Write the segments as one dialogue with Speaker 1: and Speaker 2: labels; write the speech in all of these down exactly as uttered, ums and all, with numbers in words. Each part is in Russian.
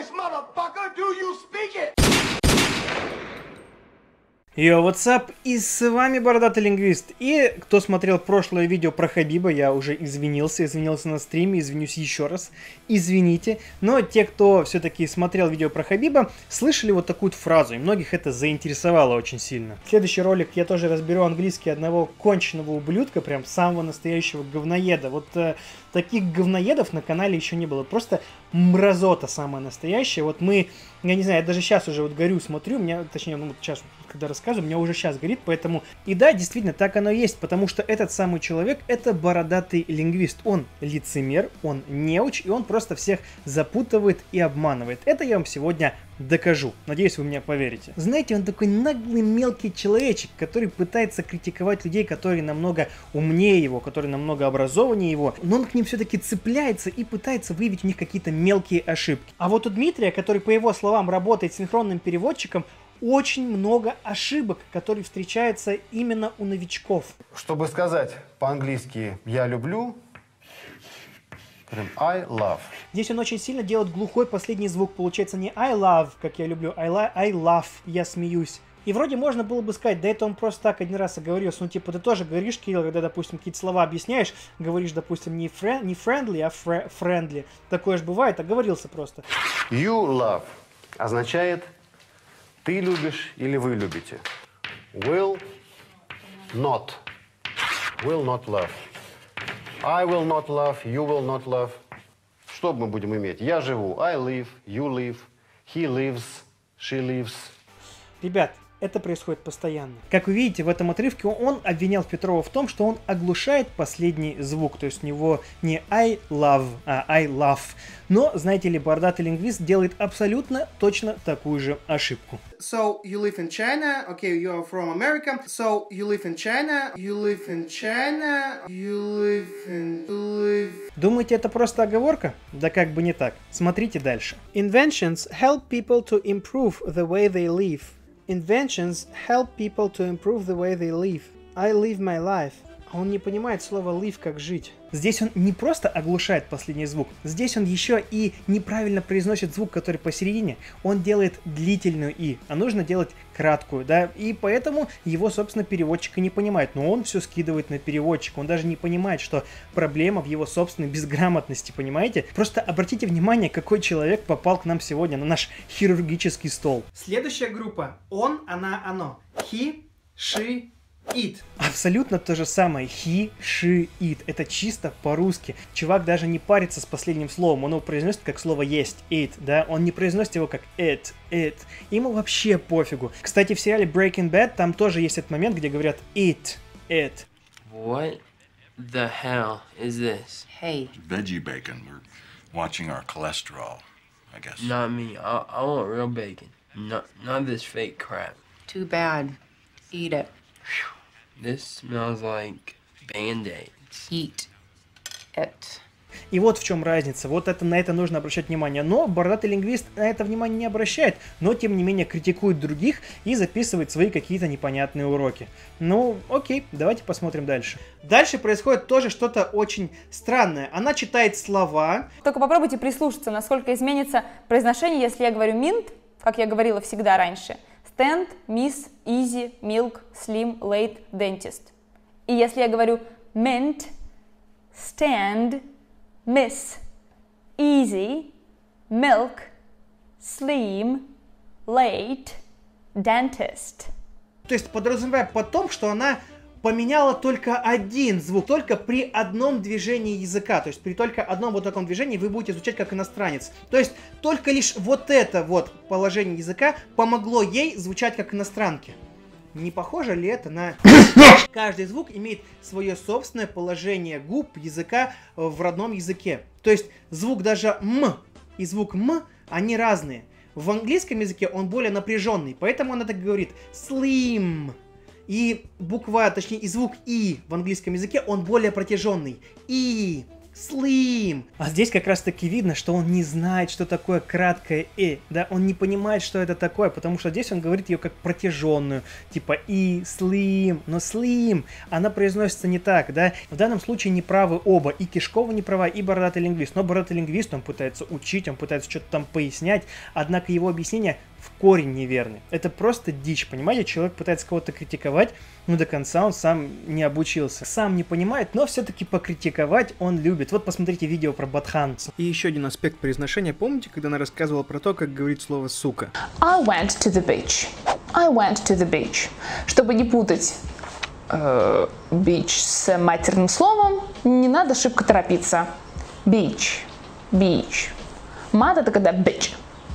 Speaker 1: English, motherfucker? Do you speak it?
Speaker 2: Йо, what's up? И с вами Бородатый Лингвист. И кто смотрел прошлое видео про Хабиба, я уже извинился, извинился на стриме, извинюсь еще раз. Извините. Но те, кто все-таки смотрел видео про Хабиба, слышали вот такую вот фразу, и многих это заинтересовало очень сильно. В следующий ролик я тоже разберу английский одного конченого ублюдка, прям самого настоящего говноеда. Вот э, таких говноедов на канале еще не было. Просто мразота самая настоящая. Вот мы, я не знаю, я даже сейчас уже вот горю, смотрю, у меня, точнее, ну вот сейчас, когда рассказываю, у меня уже сейчас горит, поэтому... И да, действительно, так оно и есть, потому что этот самый человек, это бородатый лингвист. Он лицемер, он неуч, и он просто всех запутывает и обманывает. Это я вам сегодня докажу. Надеюсь, вы мне поверите. Знаете, он такой наглый мелкий человечек, который пытается критиковать людей, которые намного умнее его, которые намного образованнее его, но он к ним все-таки цепляется и пытается выявить у них какие-то мелкие ошибки. А вот у Дмитрия, который, по его словам, работает синхронным переводчиком, очень много ошибок, которые встречаются именно у новичков.
Speaker 3: Чтобы сказать по-английски «я люблю», прям I love.
Speaker 2: Здесь он очень сильно делает глухой последний звук. Получается не I love, как я люблю, I, li I love, я смеюсь. И вроде можно было бы сказать, да это он просто так один раз оговорился. Ну типа ты тоже говоришь, Кирилл, когда, допустим, какие-то слова объясняешь, говоришь, допустим, не, френ, не friendly, а фре friendly. Такое же бывает, оговорился просто.
Speaker 3: You love означает ты любишь или вы любите. Will not. Will not love. I will not love, you will not love. Что мы будем иметь? Я живу. I live, you live, he lives, she lives.
Speaker 2: Ребят, это происходит постоянно. Как вы видите, в этом отрывке он обвинял Петрова в том, что он оглушает последний звук. То есть у него не I love, а I love. Но, знаете ли, бородатый лингвист делает абсолютно точно такую же ошибку.
Speaker 4: So, you live in China, okay, you are from America. So, you live in China, you live in China, you live in... Live...
Speaker 2: Думаете, это просто оговорка? Да как бы не так. Смотрите дальше. Inventions help people to improve the way they live. Inventions help people to improve the way they live. I live my life. А он не понимает слово live как жить. Здесь он не просто оглушает последний звук, здесь он еще и неправильно произносит звук, который посередине. Он делает длительную и, а нужно делать краткую, да, и поэтому его, собственно, переводчик и не понимает. Но он все скидывает на переводчика, он даже не понимает, что проблема в его собственной безграмотности, понимаете? Просто обратите внимание, какой человек попал к нам сегодня на наш хирургический стол.
Speaker 4: Следующая группа. Он, она, оно. He, she, it.
Speaker 2: Абсолютно то же самое. He, she, it. Это чисто по-русски. Чувак даже не парится с последним словом. Он его произносит как слово есть. It, да? Он не произносит его как it, it. Ему вообще пофигу. Кстати, в сериале Breaking Bad там тоже есть этот момент, где говорят it, it.
Speaker 5: What the hell is this?
Speaker 6: Hey.
Speaker 7: Veggie bacon. We're watching our cholesterol, I guess.
Speaker 5: Not me. I, I want real bacon. Not, not this fake crap.
Speaker 6: Too bad. Eat it.
Speaker 5: This smells like Band-Aids.
Speaker 6: Eat it.
Speaker 2: И вот в чем разница, вот это, на это нужно обращать внимание. Но бородатый лингвист на это внимание не обращает, но тем не менее критикует других и записывает свои какие-то непонятные уроки. Ну, окей, давайте посмотрим дальше. Дальше происходит тоже что-то очень странное. Она читает слова.
Speaker 8: Только попробуйте прислушаться, насколько изменится произношение, если я говорю mint, как я говорила всегда раньше. Stand, miss, easy, milk, slim, late, dentist. И если я говорю mint, stand, miss, easy, milk, slim, late, dentist.
Speaker 2: То есть подразумевая потом, что она поменяла только один звук, только при одном движении языка. То есть при только одном вот таком движении вы будете звучать как иностранец. То есть только лишь вот это вот положение языка помогло ей звучать как иностранке. Не похоже ли это на... Каждый звук имеет свое собственное положение губ, языка в родном языке. То есть звук даже «м» и звук «м», они разные. В английском языке он более напряженный, поэтому она так говорит «slim». И буква, точнее и звук «и» в английском языке, он более протяженный. «И». Slim. А здесь как раз таки видно, что он не знает, что такое краткое «э», да, он не понимает, что это такое, потому что здесь он говорит ее как протяженную, типа «и», «slim», но «slim», она произносится не так, да, в данном случае не правы оба, и Кишкова не права, и бородатый лингвист, но бородатый лингвист, он пытается учить, он пытается что-то там пояснять, однако его объяснения в корень неверны. Это просто дичь, понимаете? Человек пытается кого-то критиковать, но до конца он сам не обучился. Сам не понимает, но все-таки покритиковать он любит. Вот посмотрите видео про Батхан. И еще один аспект произношения. Помните, когда она рассказывала про то, как говорит слово «сука»?
Speaker 9: I went to the beach. I went to the beach. Чтобы не путать э, beach с матерным словом, не надо шибко торопиться. Beach. Beach. Мат — это когда bitch.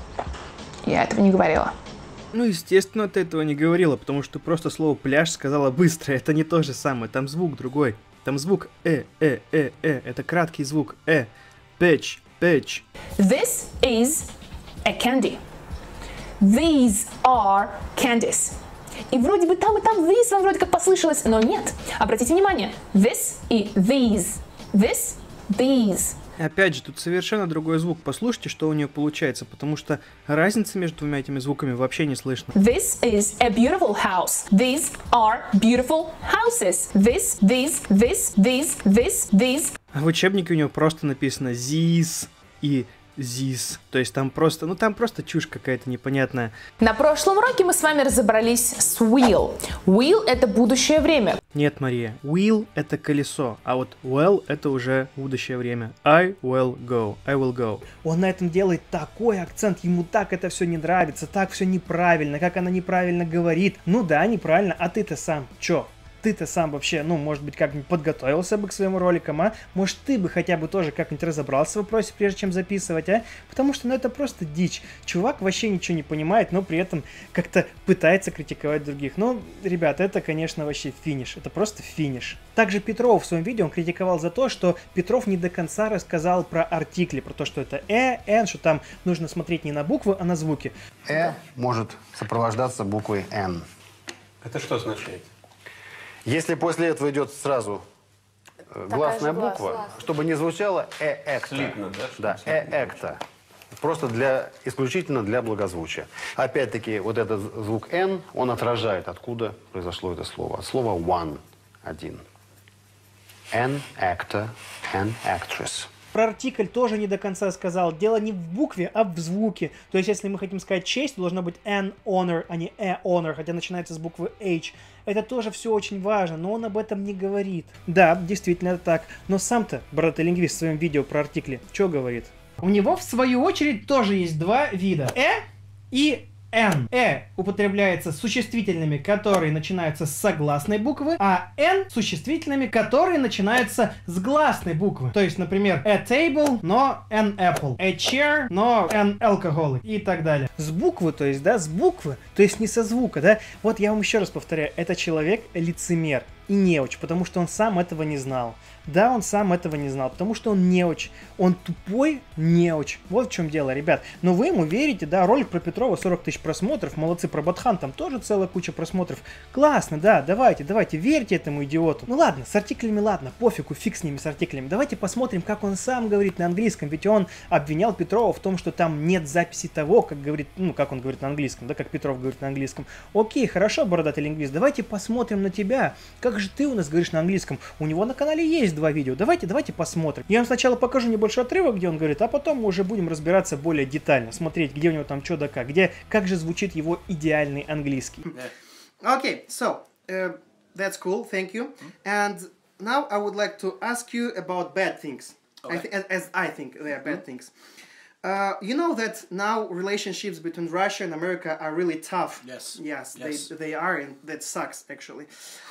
Speaker 9: Я этого не говорила.
Speaker 2: Ну, естественно, ты этого не говорила, потому что просто слово «пляж» сказала быстро. Это не то же самое, там звук другой. Там звук «э», «э», «э», «э». Это краткий звук «э». Beach, beach.
Speaker 9: This is a candy. These are candies. И вроде бы там и там this вам вроде как послышалось, но нет. Обратите внимание. This и these. This, these.
Speaker 2: Опять же, тут совершенно другой звук. Послушайте, что у нее получается, потому что разницы между двумя этими звуками вообще не слышно.
Speaker 9: This is a beautiful house. These are beautiful houses. This, these, this, these, this, these.
Speaker 2: А в учебнике у нее просто написано «зис» и «зис». То есть там просто, ну там просто чушь какая-то непонятная.
Speaker 9: На прошлом уроке мы с вами разобрались с will. Will — это будущее время.
Speaker 2: Нет, Мария, will — это колесо, а вот well — это уже будущее время. I will go, I will go. Он на этом делает такой акцент, ему так это все не нравится, так все неправильно, как она неправильно говорит. Ну да, неправильно, а ты-то сам чё? Ты-то сам вообще, ну, может быть, как-нибудь подготовился бы к своим роликам, а? Может, ты бы хотя бы тоже как-нибудь разобрался в вопросе, прежде чем записывать, а? Потому что, ну, это просто дичь. Чувак вообще ничего не понимает, но при этом как-то пытается критиковать других. Ну, ребята, это, конечно, вообще финиш. Это просто финиш. Также Петров в своем видео он критиковал за то, что Петров не до конца рассказал про артикли, про то, что это «э», «н», что там нужно смотреть не на буквы, а на звуки.
Speaker 3: «Э» может сопровождаться буквой «н».
Speaker 7: Это что означает?
Speaker 3: Если после этого идет сразу э, гласная буква, глаз, чтобы не звучало «э-экта».
Speaker 7: Слитно,
Speaker 3: Да,
Speaker 7: да?
Speaker 3: «э-экта». Просто для, исключительно для благозвучия. Опять-таки, вот этот звук «н», он отражает, откуда произошло это слово. Слово «one» – один. «An actor», «an actress».
Speaker 2: Про артикль тоже не до конца сказал. Дело не в букве, а в звуке. То есть, если мы хотим сказать честь, то должно быть an honor, а не a honor, хотя начинается с буквы H. Это тоже все очень важно, но он об этом не говорит. Да, действительно это так. Но сам-то, бородатый лингвист в своем видео про артикли, что говорит? У него, в свою очередь, тоже есть два вида. «э» и «н». «э» употребляется с существительными, которые начинаются с согласной буквы, а «н» с существительными, которые начинаются с гласной буквы. То есть, например, a table, но an apple, a chair, но an alcoholic и так далее. С буквы, то есть, да, с буквы, то есть не со звука, да. Вот я вам еще раз повторяю, это человек лицемер и неуч, потому что он сам этого не знал. Да, он сам этого не знал, потому что он неуч. Он тупой неуч. Вот в чем дело, ребят. Но вы ему верите, да, ролик про Петрова сорок тысяч просмотров, молодцы, про Батхан там тоже целая куча просмотров. Классно, да, давайте, давайте, верьте этому идиоту. Ну ладно, с артиклями ладно, пофигу, фиг с ними, с артиклями. Давайте посмотрим, как он сам говорит на английском, ведь он обвинял Петрова в том, что там нет записи того, как говорит, ну, как он говорит на английском, да, как Петров говорит на английском. Окей, хорошо, бородатый лингвист, давайте посмотрим на тебя. Как же ты у нас говоришь на английском? У него на канале есть два видео. Давайте, давайте посмотрим. Я вам сначала покажу небольшой отрывок, где он говорит, а потом мы уже будем разбираться более детально, смотреть, где у него там что да как, где, как же звучит его идеальный английский.
Speaker 4: Okay, so uh, that's cool, thank you. And now I would like to ask you about bad things. I th as, as I think they are bad things. Uh, you know that now relationships between Russia and America are really tough.
Speaker 1: Yes.
Speaker 4: Yes,
Speaker 1: Yes.
Speaker 4: They, they are, and that sucks actually.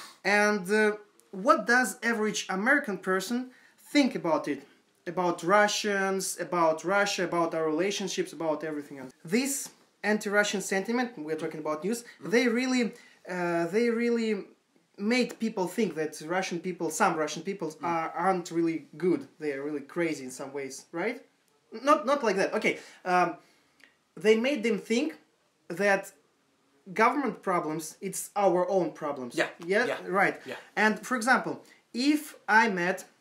Speaker 4: And uh, what does average American person think about it? About Russians, about Russia, about our relationships, about everything else. This anti-Russian sentiment, we're talking about news, they really, uh, they really made people think that Russian people, some Russian people are, aren't really good. They are really crazy in some ways, right? Not, not like that. Okay, um, they made them think that government problems, it's our own problems.
Speaker 1: Yeah,
Speaker 4: Yeah,
Speaker 1: yeah,
Speaker 4: right.
Speaker 1: yeah.
Speaker 4: And for example, if I met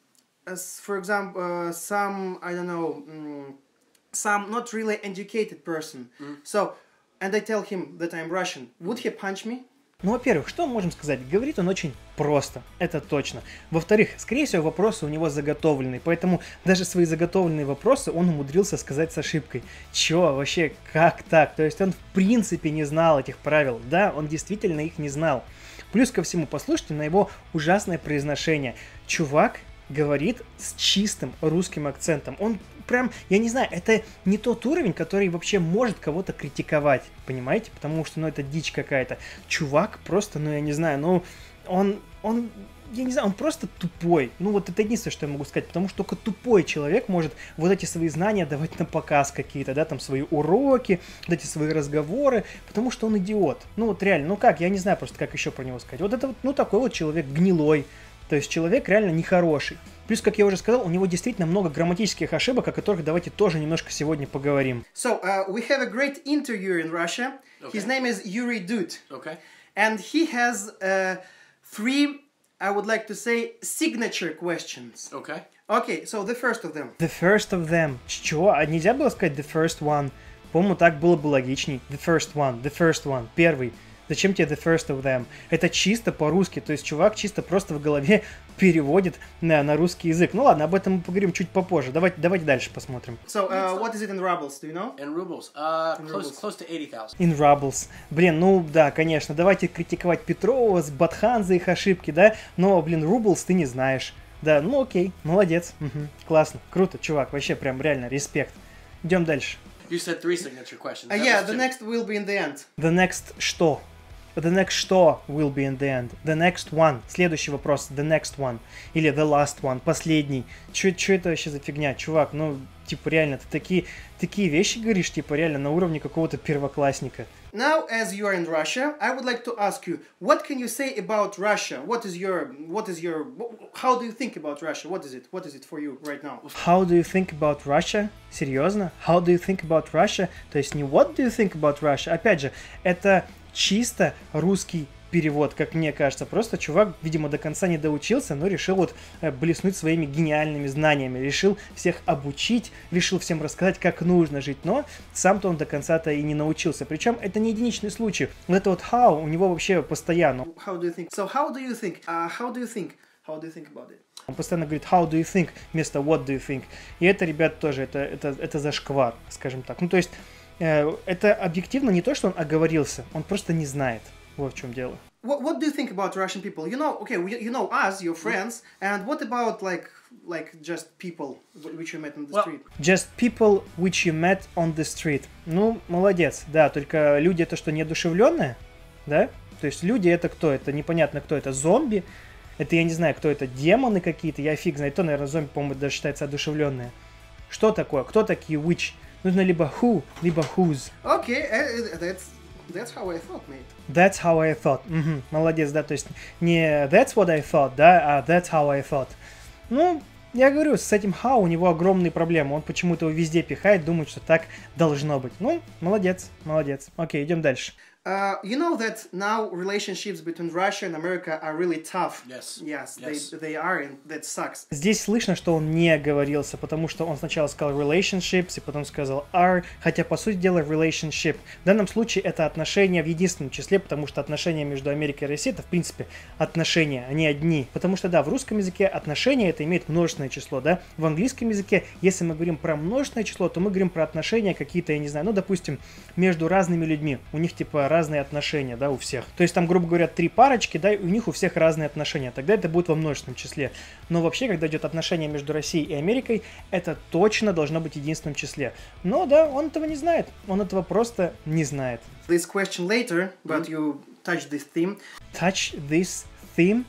Speaker 4: as for example, uh, some, I don't know, mm, some not really educated person. So, and I tell him that I'm Russian, would he punch me?
Speaker 2: Ну, во-первых, что мы можем сказать? Говорит он очень просто, это точно. Во-вторых, скорее всего, вопросы у него заготовленные, поэтому даже свои заготовленные вопросы он умудрился сказать с ошибкой. Чё, вообще, как так? То есть он в принципе не знал этих правил. Да, он действительно их не знал. Плюс ко всему, послушайте на его ужасное произношение. Чувак говорит с чистым русским акцентом. Он прям, я не знаю, это не тот уровень, который вообще может кого-то критиковать, понимаете? Потому что, ну, это дичь какая-то. Чувак просто, ну, я не знаю, ну, он, он, я не знаю, он просто тупой. Ну, вот это единственное, что я могу сказать, потому что только тупой человек может вот эти свои знания давать на показ какие-то, да, там, свои уроки, вот эти свои разговоры, потому что он идиот. Ну, вот реально, ну как, я не знаю просто, как еще про него сказать. Вот это вот, ну, такой вот человек гнилой. То есть человек реально нехороший. Плюс, как я уже сказал, у него действительно много грамматических ошибок, о которых давайте тоже немножко сегодня поговорим.
Speaker 4: So, uh, we have a great interviewer in Russia. Okay. His name is Yuri Dud.
Speaker 5: Okay.
Speaker 4: And he has uh, three, I would like to say, signature questions.
Speaker 5: Okay.
Speaker 4: Okay, so the first of them.
Speaker 2: The first of them. Чего? А нельзя было сказать the first one? По-моему, так было бы логичней. The first one, the first one, первый. Зачем тебе the first of them? Это чисто по-русски, то есть чувак чисто просто в голове переводит на, на русский язык. Ну ладно, об этом мы поговорим чуть попозже. Давайте, давайте дальше посмотрим.
Speaker 4: So, uh, what is it in rubles, do you know?
Speaker 5: In rubles, uh,
Speaker 4: In
Speaker 5: close,
Speaker 4: rubles.
Speaker 5: close to eighty thousand.
Speaker 2: In rubles. Блин, ну да, конечно, давайте критиковать Петрова, с Батхан за их ошибки, да? Но, блин, rubles ты не знаешь. Да, ну окей, молодец. Угу. Классно, круто, чувак, вообще прям реально респект. Идем дальше.
Speaker 5: You said three signature questions.
Speaker 4: Uh,
Speaker 5: That
Speaker 4: yeah,
Speaker 5: was
Speaker 4: the
Speaker 5: two.
Speaker 4: next will be in the end.
Speaker 2: The next что? The next что will be in the end. The next one. Следующий вопрос. The next one. Или the last one. Последний. Чё, чё это вообще за фигня? Чувак, ну, типа, реально, ты такие, такие вещи говоришь, типа, реально, на уровне какого-то первоклассника.
Speaker 4: Now, as you are in Russia, I would like to ask you, what can you say about Russia? What is your, what is your, how do you think about Russia? What is it? What is it for you right now?
Speaker 2: How do you think about Russia? Серьезно? How do you think about Russia? То есть не what do you think about Russia? Опять же, это чисто русский перевод, как мне кажется. Просто чувак, видимо, до конца не доучился, но решил вот э, блеснуть своими гениальными знаниями. Решил всех обучить, решил всем рассказать, как нужно жить, но сам-то он до конца-то и не научился. Причем это не единичный случай. Вот это вот how у него вообще постоянно.
Speaker 4: How do you think? So, how do you think? Uh, how do you think? How do you think about it?
Speaker 2: Он постоянно говорит how do you think вместо what do you think. И это, ребят, тоже, это, это, это зашквар, скажем так. Ну, то есть, э, это объективно не то, что он оговорился, он просто не знает. Вот в чем дело.
Speaker 4: What, what do you think about Russian people? You know, okay, we, you know us, your friends, and what about like, like just people which you met on the
Speaker 5: Well,
Speaker 4: street?
Speaker 2: Just people which you met on the street. Ну, молодец, да, только люди это что, неодушевленные? Да? То есть люди это кто? Это непонятно кто, это зомби? Это я не знаю, кто это, демоны какие-то? Я фиг знает, то, наверное, зомби, по-моему, даже считается одушевленные. Что такое? Кто такие which? Нужно либо who, либо whose.
Speaker 4: Okay, uh, that's that's how I thought, mate.
Speaker 2: That's how I thought. Мгм, молодец, да, то есть не that's what I thought, да, а that's how I thought. Ну, я говорю, с этим how у него огромные проблемы. Он почему-то его везде пихает, думает, что так должно быть. Ну, молодец, молодец. Окей, идем дальше.
Speaker 4: Uh, you know that now relationships between Russia and America are really tough.
Speaker 5: Yes.
Speaker 4: Yes,
Speaker 5: Yes.
Speaker 4: They, they are, and that sucks.
Speaker 2: Здесь слышно, что он не оговорился, потому что он сначала сказал relationships, и потом сказал are, хотя, по сути дела, relationship. В данном случае это отношения в единственном числе, потому что отношения между Америкой и Россией это, в принципе, отношения, они одни. Потому что, да, в русском языке отношения это имеет множественное число, да. В английском языке, если мы говорим про множественное число, то мы говорим про отношения какие-то, я не знаю, ну, допустим, между разными людьми. У них, типа, разные отношения, да, у всех. То есть там, грубо говоря, три парочки, да, и у них у всех разные отношения. Тогда это будет во множественном числе. Но вообще, когда идет отношение между Россией и Америкой, это точно должно быть в единственном числе. Но, да, он этого не знает. Он этого просто не знает.
Speaker 4: This question later, but you touched this theme.
Speaker 2: Touch this theme?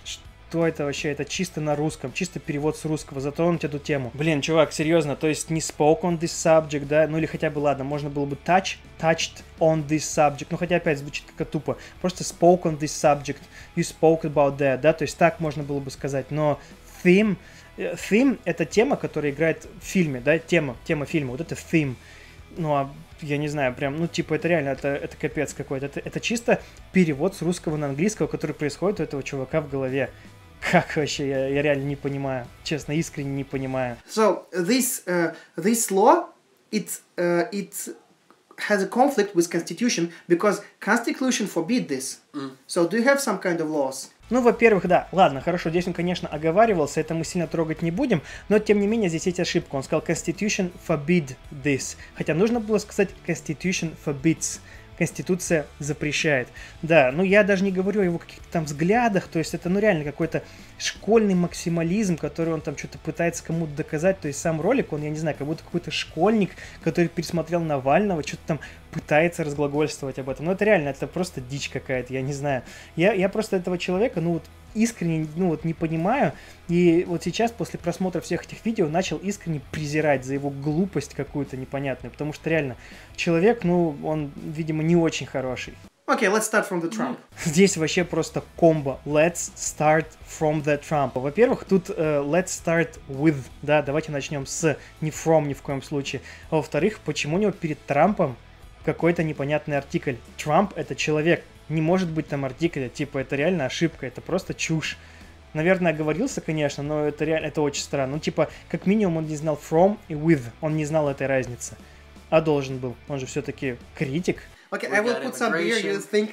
Speaker 2: Что это вообще? Это чисто на русском, чисто перевод с русского, затронуть эту тему. Блин, чувак, серьезно, то есть не spoke on this subject, да, ну или хотя бы, ладно, можно было бы touch, touched on this subject, ну хотя опять звучит как тупо, просто spoke on this subject, you spoke about that, да, то есть так можно было бы сказать, но theme, theme это тема, которая играет в фильме, да, тема, тема фильма, вот это theme, ну а я не знаю, прям, ну, типа, это реально, это, это капец какой-то. Это, это чисто перевод с русского на английского, который происходит у этого чувака в голове. Как вообще? Я, я реально не понимаю. Честно, искренне не понимаю.
Speaker 4: So this uh, this law, it uh, it has a conflict with Constitution because Constitution forbid this. Mm. So do you have some kind of laws?
Speaker 2: Ну, во-первых, да, ладно, хорошо, здесь он, конечно, оговаривался, это мы сильно трогать не будем, но, тем не менее, здесь есть ошибка. Он сказал Constitution forbid this, хотя нужно было сказать Constitution forbids. Конституция запрещает. Да, ну я даже не говорю о его каких-то там взглядах, то есть это ну реально какой-то школьный максимализм, который он там что-то пытается кому-то доказать, то есть сам ролик, он, я не знаю, как будто какой-то школьник, который пересмотрел Навального, что-то там пытается разглагольствовать об этом. Ну это реально, это просто дичь какая-то, я не знаю. Я, я просто этого человека, ну вот искренне, ну вот не понимаю, и вот сейчас после просмотра всех этих видео начал искренне презирать за его глупость какую-то непонятную, потому что реально человек, ну он, видимо, не очень хороший.
Speaker 4: Okay, let's start from the Trump.
Speaker 2: Здесь вообще просто комбо. Let's start from the Trump. Во-первых, тут uh, let's start with, да, давайте начнем с, не from ни в коем случае. А во-вторых, почему у него перед Трампом какой-то непонятный артикль? Трамп — это человек. Не может быть там артикля, типа, это реально ошибка, это просто чушь. Наверное, оговорился, конечно, но это реально, это очень странно. Ну, типа, как минимум он не знал from и with, он не знал этой разницы. А должен был, он же все-таки критик.
Speaker 4: Okay, I will put some beer, you think?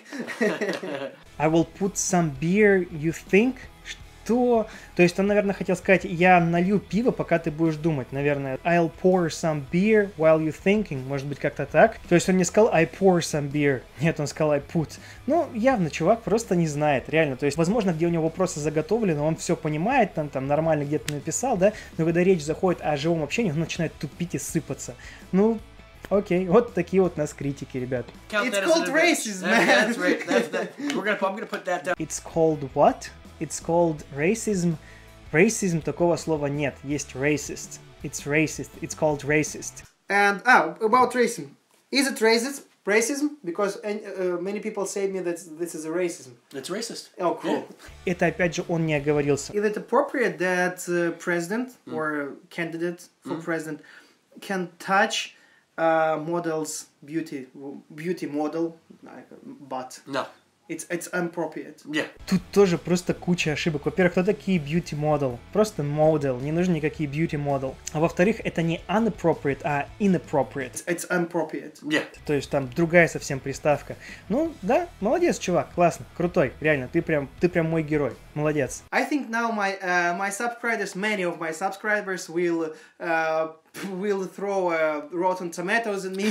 Speaker 2: I will put some beer, you think? Что? То есть он, наверное, хотел сказать, я налью пиво, пока ты будешь думать, наверное. I'll pour some beer while you're thinking. Может быть, как-то так. То есть он не сказал I pour some beer. Нет, он сказал I put. Ну, явно чувак просто не знает, реально. То есть, возможно, где у него вопросы заготовлены, он все понимает, там, там нормально где-то написал, да, но когда речь заходит о живом общении, он начинает тупить и сыпаться. Ну, окей, вот такие вот нас критики, ребят.
Speaker 4: It's called racism, man.
Speaker 1: That's right. That's that. We're gonna. I'm gonna put that down.
Speaker 2: It's called what? It's called racism. Racism, такого слова нет. Есть racist. It's racist. It's called racist.
Speaker 4: And ah, about racism. Is it racist? Racism? Because uh, many people say me that this is a racism.
Speaker 1: It's racist.
Speaker 4: Oh, cool.
Speaker 2: Это опять же он не оговорился.
Speaker 4: Is it appropriate that uh, president mm. or candidate for mm. president can touch uh, models beauty beauty model like butt?
Speaker 1: No.
Speaker 4: It's, it's inappropriate.
Speaker 1: Yeah.
Speaker 2: Тут тоже просто куча ошибок. Во-первых, кто такие beauty model? Просто model, не нужны никакие beauty model. А во-вторых, это не inappropriate, а inappropriate.
Speaker 4: It's, it's inappropriate.
Speaker 1: Yeah.
Speaker 2: То есть там другая совсем приставка. Ну, да, молодец, чувак, классно, крутой, реально, ты прям, ты прям мой герой, молодец.
Speaker 4: I think now my uh, my subscribers, many of my subscribers will uh, will throw uh, rotten tomatoes at me.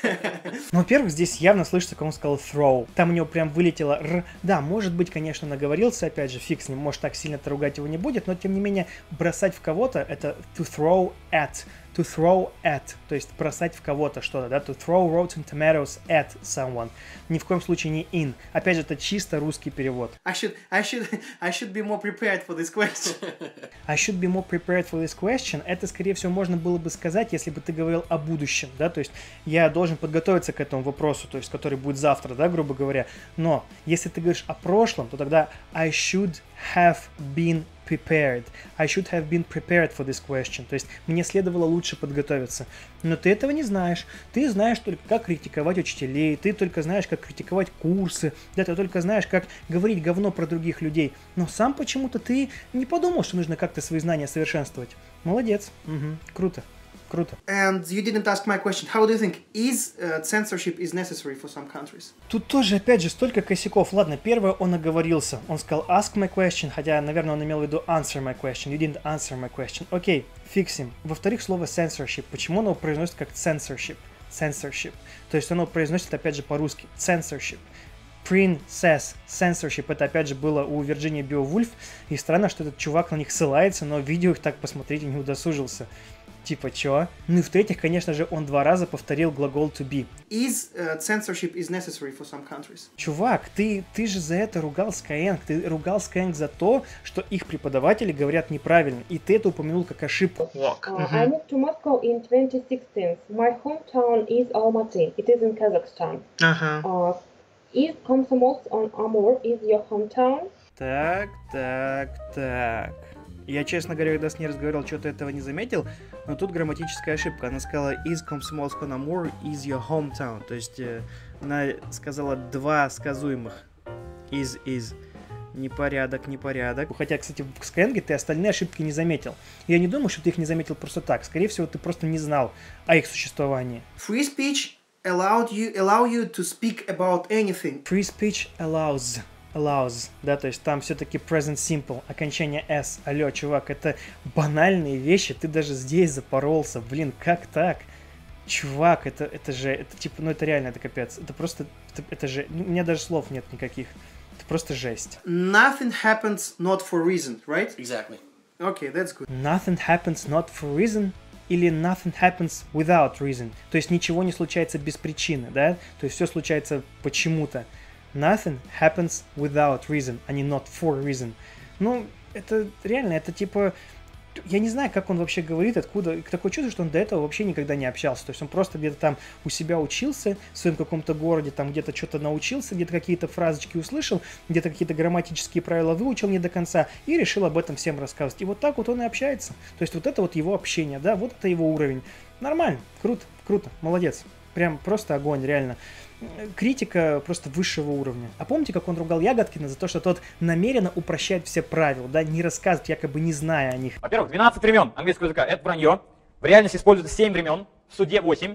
Speaker 2: Ну, во-первых, здесь явно слышится, как он сказал throw. Там у него прям вылетело р. Да, может быть, конечно, наговорился, опять же, фиг с ним, может, так сильно-то ругать его не будет, но, тем не менее, бросать в кого-то — это to throw at. To throw at, то есть бросать в кого-то что-то, да, to throw rotten tomatoes at someone. Ни в коем случае не in. Опять же, это чисто русский перевод.
Speaker 4: I should, I should, I should be more prepared for this question.
Speaker 2: I should be more prepared for this question. Это, скорее всего, можно было бы сказать, если бы ты говорил о будущем, да, то есть я должен подготовиться к этому вопросу, то есть который будет завтра, да, грубо говоря. Но если ты говоришь о прошлом, то тогда I should have been prepared. I should have been prepared for this question. То есть мне следовало лучше подготовиться. Но ты этого не знаешь. Ты знаешь только, как критиковать учителей, ты только знаешь, как критиковать курсы, да, ты только знаешь, как говорить говно про других людей. Но сам почему-то ты не подумал, что нужно как-то свои знания совершенствовать. Молодец. Угу. Круто. Круто.
Speaker 4: And you didn't ask my question. How do you think is uh, censorship is necessary for some countries?
Speaker 2: Тут тоже, опять же, столько косяков. Ладно, первое, он оговорился. Он сказал ask my question, хотя, наверное, он имел в виду answer my question. You didn't answer my question. Окей, фиксим. Во-вторых, слово censorship. Почему оно произносит как censorship? Censorship. То есть оно произносит, опять же, по-русски. Censorship. Princess censorship. Это, опять же, было у Вирджинии Беовульф. И странно, что этот чувак на них ссылается, но видео их так посмотреть и не удосужился. Типа, чё? Ну и в-третьих, конечно же, он два раза повторил глагол to be.
Speaker 4: Is uh, censorship is necessary for some countries?
Speaker 2: Чувак, ты, ты же за это ругал Skyeng. Ты ругал Skyeng за то, что их преподаватели говорят неправильно. И ты это упомянул как ошибку.
Speaker 10: Uh, I moved to Moscow in twenty sixteen. My hometown is Almaty. It is in Kazakhstan.
Speaker 2: Ага.
Speaker 10: Uh, is Komsomolsk-on-Amur is your hometown?
Speaker 2: Так, так, так. Я, честно говоря, когда с ней разговаривал, что-то этого не заметил, но тут грамматическая ошибка. Она сказала is Komsomolsk-on-Amur is your hometown. То есть э, она сказала два сказуемых. Is, is. Непорядок, непорядок. Хотя, кстати, в Skyeng ты остальные ошибки не заметил. Я не думаю, что ты их не заметил просто так. Скорее всего, ты просто не знал о их существовании.
Speaker 4: Free speech allowed you, allow you to speak about anything.
Speaker 2: Free speech allows. Allows, да, то есть там все-таки present simple, окончание s. Алло, чувак, это банальные вещи, ты даже здесь запоролся, блин, как так? Чувак, это, это же, это типа, ну это реально, это капец, это просто, это, это же, у меня даже слов нет никаких, это просто жесть.
Speaker 4: Nothing happens not for reason, right?
Speaker 1: Exactly.
Speaker 4: Okay, that's good.
Speaker 2: Nothing happens not for reason или nothing happens without reason, то есть ничего не случается без причины, да, то есть все случается почему-то. Nothing happens without reason, а не not for reason. Ну, это реально, это типа... Я не знаю, как он вообще говорит, откуда... Такое чувство, что он до этого вообще никогда не общался. То есть он просто где-то там у себя учился, в своем каком-то городе, там где-то что-то научился, где-то какие-то фразочки услышал, где-то какие-то грамматические правила выучил не до конца и решил об этом всем рассказывать. И вот так вот он и общается. То есть вот это вот его общение, да, вот это его уровень. Нормально, круто, круто, молодец. Прям просто огонь, реально. Критика просто высшего уровня. А помните, как он ругал Ягодкина за то, что тот намеренно упрощает все правила, да, не рассказывает, якобы не зная о них.
Speaker 11: Во-первых, двенадцать времен английского языка – это вранье. В реальности используется семь времен, в суде восемь.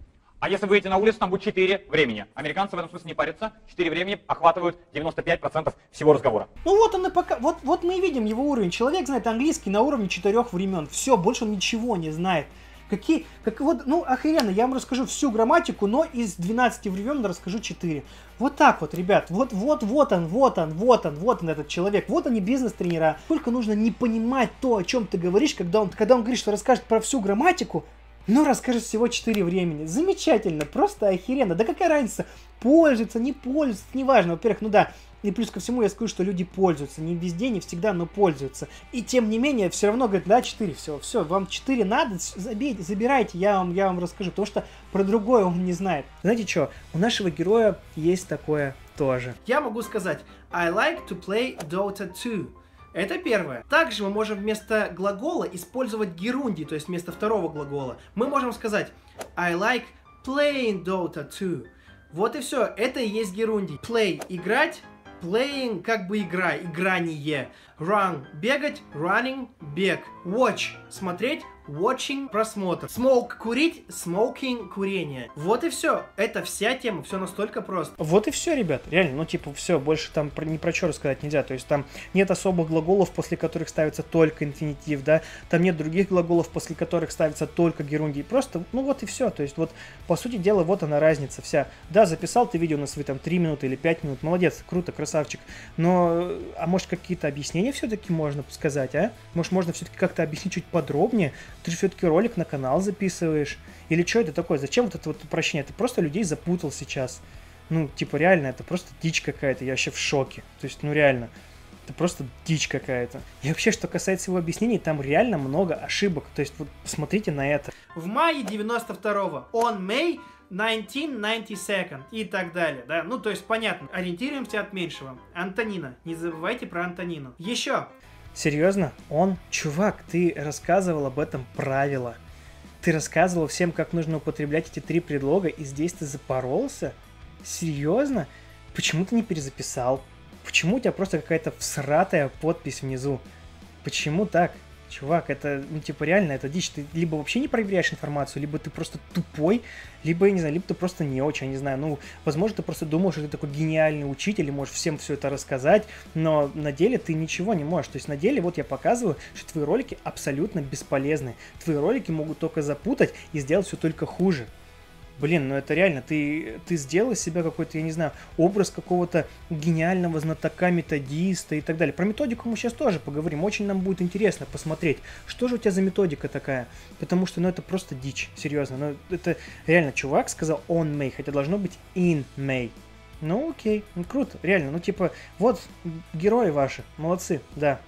Speaker 11: А если выйти на улицу, там будет четыре времени. Американцы в этом смысле не парятся. четыре времени охватывают девяносто пять процентов всего разговора.
Speaker 2: Ну вот он и пока... Вот, вот мы и видим его уровень. Человек знает английский на уровне четырех времен. Все, больше он ничего не знает. Какие, как вот, ну, охеренно, я вам расскажу всю грамматику, но из двенадцати времен расскажу четыре. Вот так вот, ребят, вот, вот, вот он, вот он, вот он, вот он, этот человек, вот они бизнес-тренера. Только нужно не понимать то, о чем ты говоришь, когда он, когда он говорит, что расскажет про всю грамматику, но расскажет всего четыре времени. Замечательно, просто охеренно. Да какая разница, пользуется, не пользуется, неважно. Во-первых, ну да, и плюс ко всему я скажу, что люди пользуются. Не везде, не всегда, но пользуются. И тем не менее, все равно говорят, да, четыре, все, все, вам четыре надо, забейте, забирайте, я вам, я вам расскажу. Потому что про другое он не знает. Знаете что, у нашего героя есть такое тоже.
Speaker 4: Я могу сказать, I like to play Dota two. Это первое. Также мы можем вместо глагола использовать герундий, то есть вместо второго глагола. Мы можем сказать I like playing Dota two. Вот и все. Это и есть герундий. Play – играть. Playing – как бы игра, играние. Run – бегать, running – бег. Watch – смотреть, watching – просмотр. Smoke – курить, smoking – курение. Вот и все. Это вся тема, все настолько просто.
Speaker 2: Вот и все, ребят. Реально, ну типа все, больше там про, ни про что рассказать нельзя. То есть там нет особых глаголов, после которых ставится только инфинитив, да. Там нет других глаголов, после которых ставится только герундий. Просто, ну вот и все. То есть вот, по сути дела, вот она разница вся. Да, записал ты видео на свои там три минуты или пять минут. Молодец, круто, красавчик. Но, а может какие-то объяснения все-таки можно сказать, а? Может можно все-таки как-то объяснить чуть подробнее? Ты же все-таки ролик на канал записываешь. Или что это такое? Зачем вот это вот упрощение? Ты просто людей запутал сейчас. Ну, типа, реально, это просто дичь какая-то. Я вообще в шоке. То есть, ну, реально. Это просто дичь какая-то. И вообще, что касается его объяснений, там реально много ошибок. То есть, вот посмотрите на это.
Speaker 4: В мае девяносто второго. On May nineteen ninety-second. И так далее, да? Ну, то есть, понятно. Ориентируемся от меньшего. Антонина. Не забывайте про Антонину. Еще.
Speaker 2: Серьезно? Он? Чувак, ты рассказывал об этом правила. Ты рассказывал всем, как нужно употреблять эти три предлога, и здесь ты запоролся? Серьезно? Почему ты не перезаписал? Почему у тебя просто какая-то всратая подпись внизу? Почему так? Чувак, это, ну, типа, реально, это дичь. Ты либо вообще не проверяешь информацию, либо ты просто тупой, либо, я не знаю, либо ты просто не очень, я не знаю. Ну, возможно, ты просто думал, что ты такой гениальный учитель и можешь всем все это рассказать, но на деле ты ничего не можешь. То есть на деле, вот я показываю, что твои ролики абсолютно бесполезны. Твои ролики могут только запутать и сделать все только хуже. Блин, ну это реально, ты, ты сделал из себя какой-то, я не знаю, образ какого-то гениального знатока, методиста и так далее. Про методику мы сейчас тоже поговорим, очень нам будет интересно посмотреть, что же у тебя за методика такая, потому что, ну это просто дичь, серьезно, ну это реально, чувак сказал on May, хотя должно быть in May. Ну окей, ну круто, реально, ну типа, вот герои ваши, молодцы, да.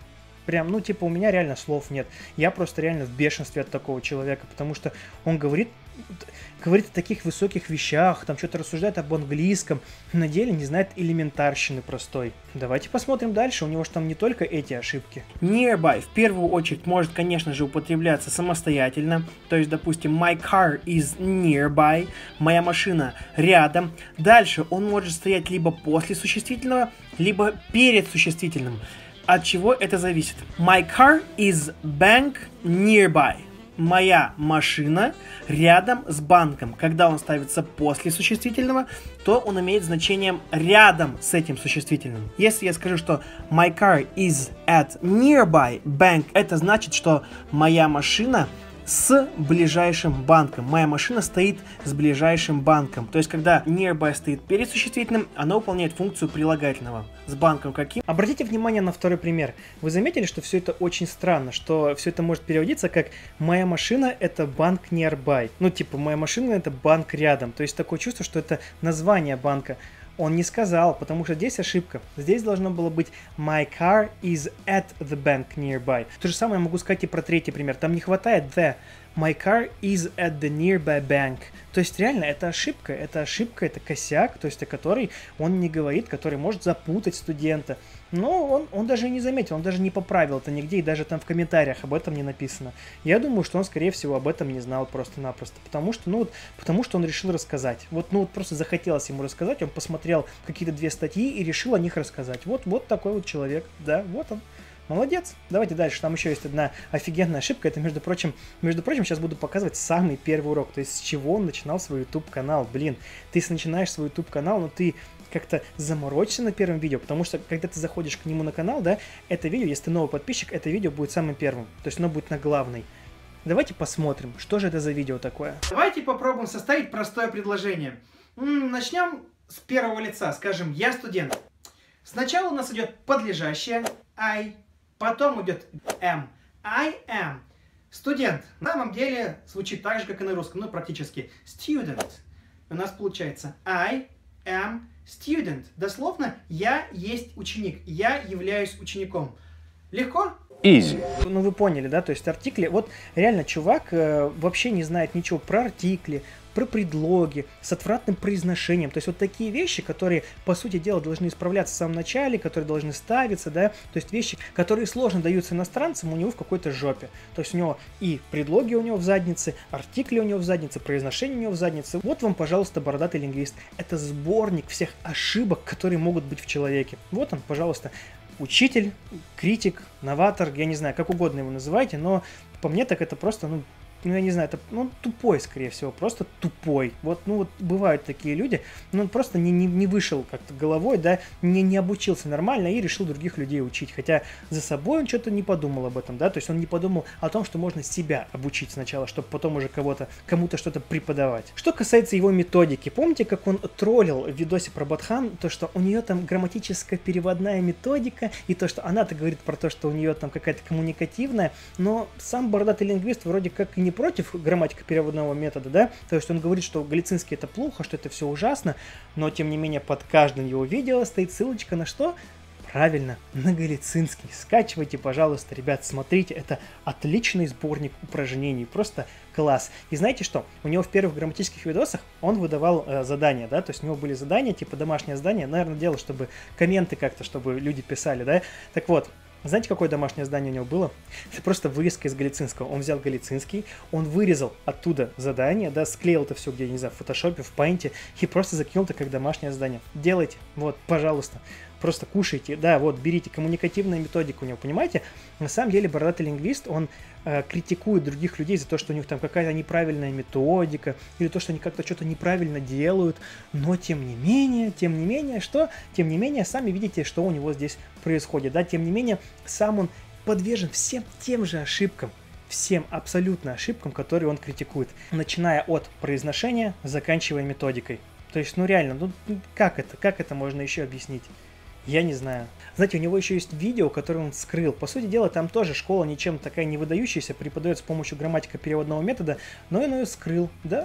Speaker 2: прям, ну, типа, у меня реально слов нет. Я просто реально в бешенстве от такого человека, потому что он говорит, говорит о таких высоких вещах, там что-то рассуждает об английском, на деле не знает элементарщины простой. Давайте посмотрим дальше, у него же там не только эти ошибки. Nearby в первую очередь может, конечно же, употребляться самостоятельно, то есть, допустим, my car is nearby, моя машина рядом. Дальше он может стоять либо после существительного, либо перед существительным. От чего это зависит? My car is bank nearby. Моя машина рядом с банком. Когда он ставится после существительного, то он имеет значение рядом с этим существительным. Если я скажу, что my car is at nearby bank, это значит, что моя машина с ближайшим банком. Моя машина стоит с ближайшим банком. То есть, когда nearby стоит перед существительным, оно выполняет функцию прилагательного. С банком каким? Обратите внимание на второй пример. Вы заметили, что все это очень странно, что все это может переводиться как «моя машина – это банк nearby». Ну, типа, «моя машина – это банк рядом». То есть, такое чувство, что это название банка. Он не сказал, потому что здесь ошибка. Здесь должно было быть my car is at the bank nearby. То же самое я могу сказать и про третий пример. Там не хватает the. My car is at the nearby bank. То есть реально это ошибка. Это ошибка, это косяк, то есть о которой он не говорит, который может запутать студента. Но он, он даже не заметил, он даже не поправил это нигде, и даже там в комментариях об этом не написано. Я думаю, что он, скорее всего, об этом не знал просто-напросто, потому что, ну, вот, потому что он решил рассказать. Вот, ну, вот просто захотелось ему рассказать, он посмотрел какие-то две статьи и решил о них рассказать. Вот, вот такой вот человек, да, вот он. Молодец. Давайте дальше. Там еще есть одна офигенная ошибка. Это, между прочим, между прочим, сейчас буду показывать самый первый урок. То есть, с чего он начинал свой YouTube-канал. Блин, ты если начинаешь свой YouTube-канал, но ты как-то заморочься на первом видео, потому что, когда ты заходишь к нему на канал, да, это видео, если ты новый подписчик, это видео будет самым первым. То есть, оно будет на главной. Давайте посмотрим, что же это за видео такое.
Speaker 4: Давайте попробуем составить простое предложение. М-м, начнем с первого лица. Скажем, я студент. Сначала у нас идет подлежащее I. Потом идет am. I am. Студент. На самом деле звучит так же, как и на русском, ну практически. Student. У нас получается I am student. Дословно, я есть ученик. Я являюсь учеником. Легко?
Speaker 3: Easy.
Speaker 2: Ну вы поняли, да? То есть артикли. Вот реально чувак э, вообще не знает ничего про артикли, про предлоги, с отвратным произношением. То есть вот такие вещи, которые, по сути дела, должны исправляться в самом начале, которые должны ставиться, да, то есть вещи, которые сложно даются иностранцам, у него в какой-то жопе. То есть у него и предлоги у него в заднице, артикли у него в заднице, произношение у него в заднице. Вот вам, пожалуйста, бородатый лингвист. Это сборник всех ошибок, которые могут быть в человеке. Вот он, пожалуйста. Учитель, критик, новатор, я не знаю, как угодно его называйте, но по мне так это просто, ну, ну, я не знаю, это, ну, тупой, скорее всего, просто тупой. Вот, ну, вот бывают такие люди, но он просто не, не, не вышел как-то головой, да, не, не обучился нормально и решил других людей учить. Хотя за собой он что-то не подумал об этом, да, то есть он не подумал о том, что можно себя обучить сначала, чтобы потом уже кого-то, кому-то что-то преподавать. Что касается его методики, помните, как он троллил в видосе про Ботхан, то, что у нее там грамматическая переводная методика, и то, что она-то говорит про то, что у нее там какая-то коммуникативная, но сам бородатый лингвист вроде как и не против грамматика переводного метода, да, то есть он говорит, что галицинский это плохо, что это все ужасно, но тем не менее под каждым его видео стоит ссылочка на что? Правильно, на галицинский. Скачивайте, пожалуйста, ребят, смотрите, это отличный сборник упражнений, просто класс. И знаете что? У него в первых грамматических видосах он выдавал э, задания, да, то есть у него были задания, типа домашнее задание, наверное, делал, чтобы комменты как-то, чтобы люди писали, да, так вот. Знаете, какое домашнее задание у него было? Это просто вырезка из галицинского. Он взял галицинский, он вырезал оттуда задание, да, склеил это все, где, я не знаю, в фотошопе, в пейнте, и просто закинул это как домашнее задание. Делайте, вот, пожалуйста. Просто кушайте, да, вот, берите коммуникативную методику у него, понимаете? На самом деле, бородатый лингвист, он э, критикует других людей за то, что у них там какая-то неправильная методика, или то, что они как-то что-то неправильно делают, но тем не менее, тем не менее, что? Тем не менее, сами видите, что у него здесь происходит, да, тем не менее, сам он подвержен всем тем же ошибкам, всем абсолютно ошибкам, которые он критикует, начиная от произношения, заканчивая методикой. То есть, ну реально, ну как это, как это можно еще объяснить? Я не знаю. Знаете, у него еще есть видео, которое он скрыл. По сути дела, там тоже школа ничем такая не выдающаяся, преподает с помощью грамматика переводного метода, но он ее скрыл, да?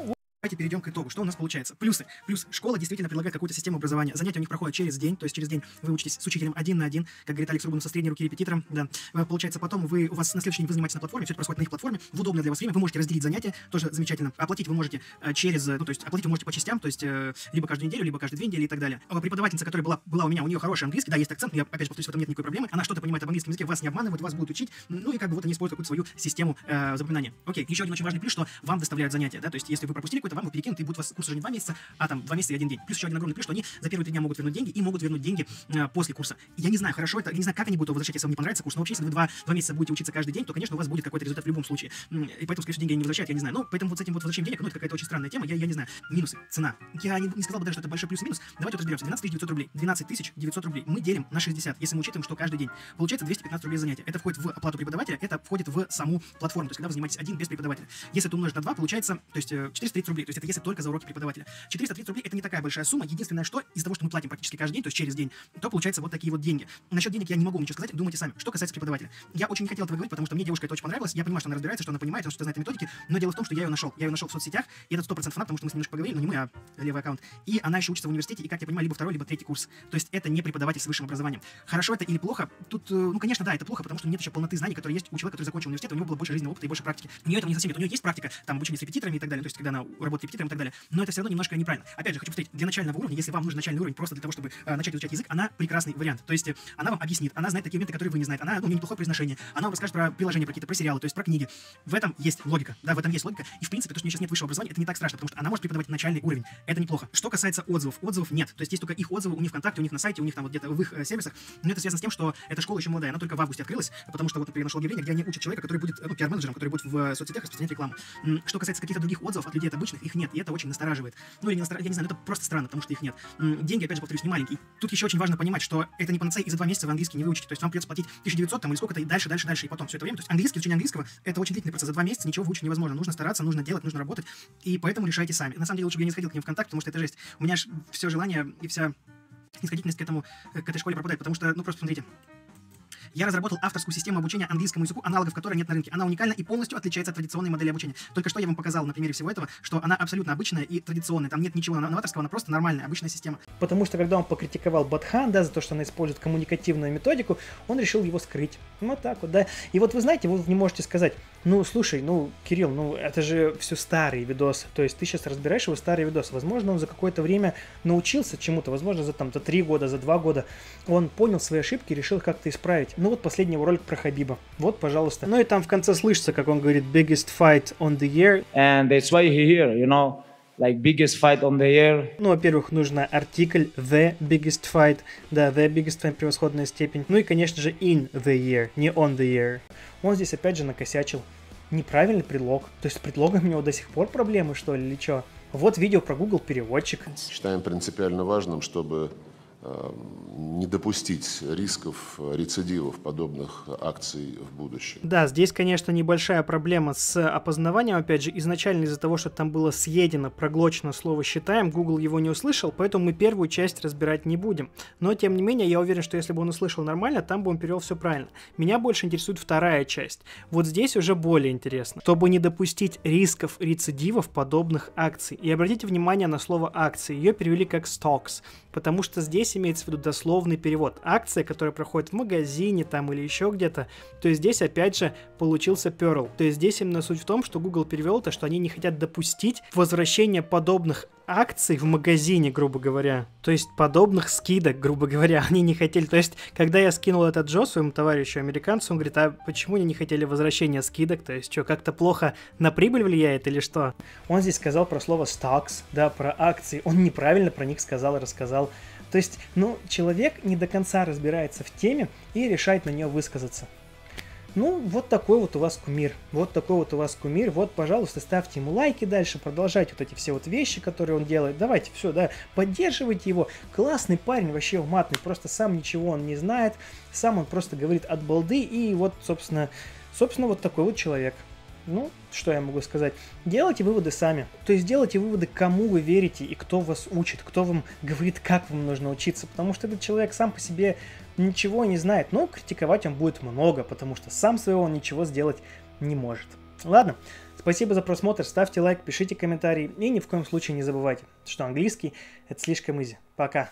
Speaker 4: Давайте перейдем к итогу. Что у нас получается? Плюсы. Плюс школа действительно предлагает какую-то систему образования. Занятия у них проходят через день, то есть через день вы учитесь с учителем один на один, как говорит Алекс Рубанов, со средней руки репетитором. Да. Получается, потом вы, у вас на следующий день вы занимаетесь на платформе, все это происходит на их платформе, в удобное для вас время, вы можете разделить занятия, тоже замечательно. Оплатить вы можете через, ну, то есть оплатить вы можете по частям, то есть либо каждую неделю, либо каждые две недели и так далее. А преподавательница, которая была, была у меня, у нее хороший английский, да, есть акцент, но я, опять же, повторюсь, в этом нет никакой проблемы. Она что-то понимает об английском языке, вас не обманывают, вас будут учить, ну и как бы вот они используют какую-то свою систему э, запоминания. Окей, еще один очень важный плюс, что вам доставляют занятия, да, то есть если вы пропустили какой-то, вам перекинут, и будет у вас курс уже не два месяца, а там два месяца и один день. Плюс еще один огромный плюс, что они за первые три дня могут вернуть деньги и могут вернуть деньги э, после курса. Я не знаю, хорошо это, я не знаю, как они будут его возвращать, если вам не понравится курс, но вообще, если вы два, два месяца будете учиться каждый день, то, конечно, у вас будет какой-то результат в любом случае. И поэтому, скорее всего, деньги они не возвращают, я не знаю. Но поэтому вот с этим вот возвращением денег, ну, это какая-то очень странная тема, я, я не знаю. Минусы, цена. Я не, не сказал бы даже, что это большой плюс и минус. Давайте вот разберемся. двенадцать тысяч девятьсот рублей. двенадцать тысяч девятьсот рублей. Мы делим на шестьдесят, если мы учитываем, что каждый день. Получается двести пятнадцать рублей занятия. Это входит в оплату преподавателя, это входит в саму платформу, то есть когда вы занимаетесь один без преподавателя. Если это умножить на два, получается, то есть четыреста тридцать рублей, то есть это если только за уроки преподавателя. четыреста тридцать рублей это не такая большая сумма, единственное, что из-за того, что мы платим практически каждый день, то есть через день, то получается вот такие вот деньги. Насчет денег я не могу ничего сказать, думайте сами. Что касается преподавателя. Я очень не хотел этого говорить, потому что мне девушка это очень понравилась, я понимаю, что она разбирается, что она понимает, что знает методики, но дело в том, что я ее нашел. Я ее нашел в соцсетях, и это сто процентов фанат, потому что мы с ней немножко поговорили, но не мы, а левый аккаунт. И она еще учится в университете, и, как я понимаю, либо второй, либо третий курс. То есть это не преподаватель с высшим образованием. Хорошо это или плохо? Тут, ну, конечно, да, это плохо, потому что нет еще полноты знаний, которые есть у человека, который закончил университет, у него было больше жизненного опыта и больше практики. У нее этого не совсем нет. У нее есть практика, там, обучение с репетиторами и так далее, то есть когда она работает репетитором и так далее. Но это все равно немножко неправильно. Опять же, хочу повторить, для начального уровня, если вам нужен начальный уровень просто для того, чтобы э, начать изучать язык, она прекрасный вариант. То есть э, она вам объяснит, она знает такие моменты, которые вы не знаете, она, ну, у нее неплохое произношение, она вам расскажет про приложения, про какие-то, про сериалы, то есть про книги. В этом есть логика, да, в этом есть логика. И в принципе, то, что у нее сейчас нет высшего образования, это не так страшно, потому что она может преподавать начальный уровень. Это неплохо. Что касается отзывов, отзывов нет. То есть есть только их отзывы у них ВКонтакте, у них на сайте, у них там вот где-то в их э, сервисах. Но это связано с тем, что эта школа еще молодая, она только в августе открылась, потому что вот, например, я нашел объявление, где они учат человека, который будет, ну, пиар-менеджером, который будет в соцсетях распространять рекламу. Что касается каких-то других отзывов от людей от обычных, их нет, и это очень настораживает. Ну, или не настор... я не знаю, но это просто странно, потому что их нет. Деньги, опять же, повторюсь, не маленькие. Тут еще очень важно понимать, что это не панацея, и за два месяца вы английский не выучите. То есть вам придется платить тысяча девятьсот там или сколько-то, и дальше, дальше, дальше, и потом все это время. То есть английский, изучение английского — это очень длительный процесс. За два месяца ничего выучить невозможно. Нужно стараться, нужно делать, нужно работать, и поэтому решайте сами. На самом деле лучше бы я не сходил к ним в контакт, потому что это жесть. У меня все желание и вся снисходительность к этому, к этой школе пропадает, потому что, ну, просто смотрите. Я разработал авторскую систему обучения английскому языку, аналогов которой нет на рынке. Она уникальна и полностью отличается от традиционной модели обучения. Только что я вам показал на примере всего этого, что она абсолютно обычная и традиционная. Там нет ничего новаторского, она просто нормальная, обычная система.
Speaker 2: Потому что когда он покритиковал Батхан, да, за то, что она использует коммуникативную методику, он решил его скрыть. Вот так вот, да. И вот вы знаете, вы не можете сказать, ну, слушай, ну, Кирилл, ну, это же все старые видосы. То есть ты сейчас разбираешь его старые видосы. Возможно, он за какое-то время научился чему-то, возможно, за там, за три года, за два года. Он понял свои ошибки и решил как-то исправить. Ну, вот последний ролик про Хабиба. Вот, пожалуйста. Ну и там в конце слышится, как он говорит, biggest fight on the year.
Speaker 12: And that's why he here, you know, like biggest fight on the year.
Speaker 2: Ну, во-первых, нужно артикль the biggest fight. Да, the biggest fight, превосходная степень. Ну и, конечно же, in the year, не on the year. Он здесь опять же накосячил. Неправильный предлог. То есть с предлогом у него до сих пор проблемы, что ли, или что? Вот видео про Google переводчик.
Speaker 13: Считаем принципиально важным, чтобы не допустить рисков, рецидивов подобных акций в будущем.
Speaker 2: Да, здесь, конечно, небольшая проблема с опознаванием. Опять же, изначально из-за того, что там было съедено, проглочено слово «считаем», Google его не услышал, поэтому мы первую часть разбирать не будем. Но, тем не менее, я уверен, что если бы он услышал нормально, там бы он перевел все правильно. Меня больше интересует вторая часть. Вот здесь уже более интересно. Чтобы не допустить рисков, рецидивов подобных акций. И обратите внимание на слово «акции». Ее перевели как «stocks», потому что здесь имеется в виду дословный перевод. Акция, которая проходит в магазине там или еще где-то, то есть здесь опять же получился перл. То есть здесь именно суть в том, что Google перевел то, что они не хотят допустить возвращения подобных акций в магазине, грубо говоря. То есть подобных скидок, грубо говоря, они не хотели. То есть, когда я скинул этот Джо своему товарищу американцу, он говорит, а почему они не хотели возвращения скидок? То есть, что, как-то плохо на прибыль влияет или что? Он здесь сказал про слово stocks, да, про акции. Он неправильно про них сказал и рассказал. То есть, ну, человек не до конца разбирается в теме и решает на нее высказаться. Ну, вот такой вот у вас кумир. Вот такой вот у вас кумир. Вот, пожалуйста, ставьте ему лайки дальше, продолжайте вот эти все вот вещи, которые он делает. Давайте, все, да, поддерживайте его. Классный парень, вообще уматный, просто сам ничего он не знает. Сам он просто говорит от балды. И вот, собственно, собственно, вот такой вот человек. Ну, что я могу сказать? Делайте выводы сами. То есть делайте выводы, кому вы верите и кто вас учит, кто вам говорит, как вам нужно учиться. Потому что этот человек сам по себе ничего не знает. Но критиковать он будет много, потому что сам своего он ничего сделать не может. Ладно. Спасибо за просмотр, ставьте лайк, пишите комментарии и ни в коем случае не забывайте, что английский это слишком изи. Пока.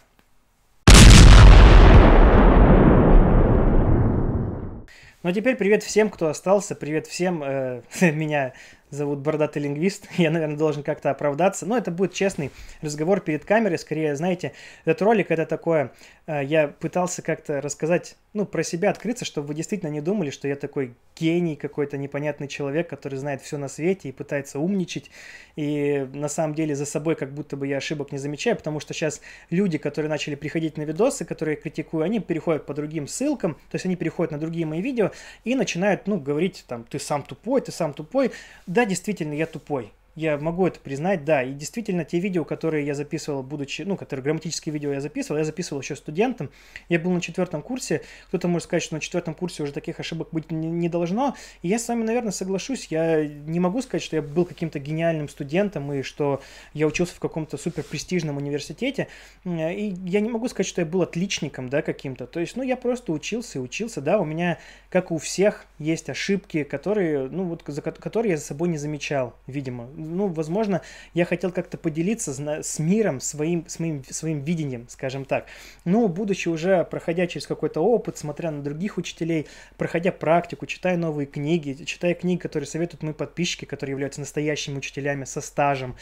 Speaker 2: Ну а теперь привет всем, кто остался, привет всем, э, меня зовут Бородатый Лингвист, я, наверное, должен как-то оправдаться, но это будет честный разговор перед камерой, скорее, знаете, этот ролик это такое, э, я пытался как-то рассказать, ну, про себя открыться, чтобы вы действительно не думали, что я такой гений, какой-то непонятный человек, который знает все на свете и пытается умничать, и на самом деле за собой как будто бы я ошибок не замечаю, потому что сейчас люди, которые начали приходить на видосы, которые я критикую, они переходят по другим ссылкам, то есть они переходят на другие мои видео и начинают, ну, говорить, там, ты сам тупой, ты сам тупой. Да, действительно, я тупой. Я могу это признать, да. И действительно, те видео, которые я записывал, будучи, ну, которые грамматические видео я записывал, я записывал еще студентом. Я был на четвертом курсе. Кто-то может сказать, что на четвертом курсе уже таких ошибок быть не, не должно. И я с вами, наверное, соглашусь. Я не могу сказать, что я был каким-то гениальным студентом и что я учился в каком-то супер престижном университете. И я не могу сказать, что я был отличником, да, каким-то. То есть, ну, я просто учился и учился, да. У меня, как и у всех, есть ошибки, которые, ну, вот, за которые я за собой не замечал, видимо. Ну, возможно, я хотел как-то поделиться с миром, своим, своим, своим видением, скажем так. Но, будучи уже, проходя через какой-то опыт, смотря на других учителей, проходя практику, читая новые книги, читая книги, которые советуют мои подписчики, которые являются настоящими учителями со стажем,